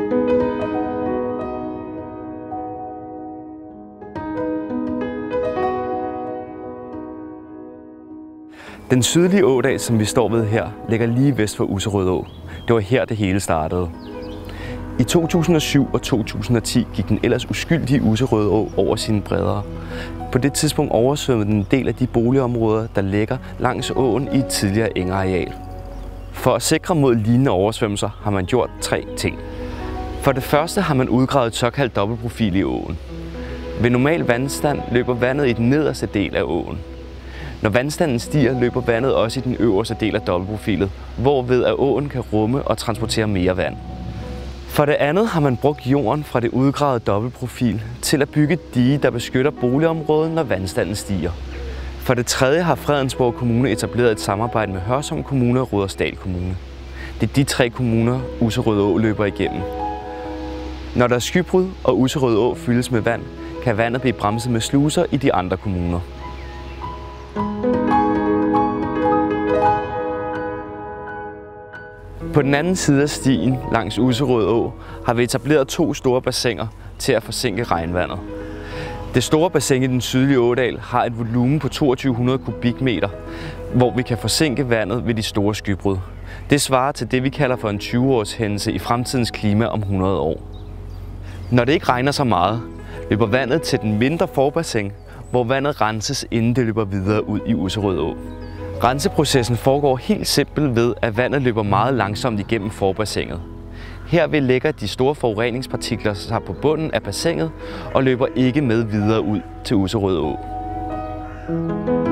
Den sydlige ådal, som vi står ved her, ligger lige vest for Usserød Å. Det var her, det hele startede. I 2007 og 2010 gik den ellers uskyldige Usserød Å over sine bredder. På det tidspunkt oversvømmede den en del af de boligområder, der ligger langs åen i et tidligere engareal. For at sikre mod lignende oversvømmelser har man gjort 3 ting. For det første har man udgravet et såkaldt dobbeltprofil i åen. Ved normal vandstand løber vandet i den nederste del af åen. Når vandstanden stiger, løber vandet også i den øverste del af dobbeltprofilet, hvorved at åen kan rumme og transportere mere vand. For det andet har man brugt jorden fra det udgravede dobbeltprofil til at bygge et dige, der beskytter boligområdet, når vandstanden stiger. For det tredje har Fredensborg Kommune etableret et samarbejde med Hørsholm Kommune og Rudersdal Kommune. Det er de 3 kommuner, Usserød Å løber igennem. Når der er skybrud og Usserød Å fyldes med vand, kan vandet blive bremset med sluser i de andre kommuner. På den anden side af stien langs Usserød Å har vi etableret 2 store bassiner til at forsinke regnvandet. Det store bassin i den sydlige ådal har et volumen på 2200 kubikmeter, hvor vi kan forsinke vandet ved de store skybrud. Det svarer til det, vi kalder for en 20-års hændelse i fremtidens klima om 100 år. Når det ikke regner så meget, løber vandet til den mindre forbassin, hvor vandet renses, inden det løber videre ud i Usserød Å. Renseprocessen foregår helt simpelt ved, at vandet løber meget langsomt igennem forbassinet. Herved lægger de store forureningspartikler sig på bunden af bassinet og løber ikke med videre ud til Usserød Å.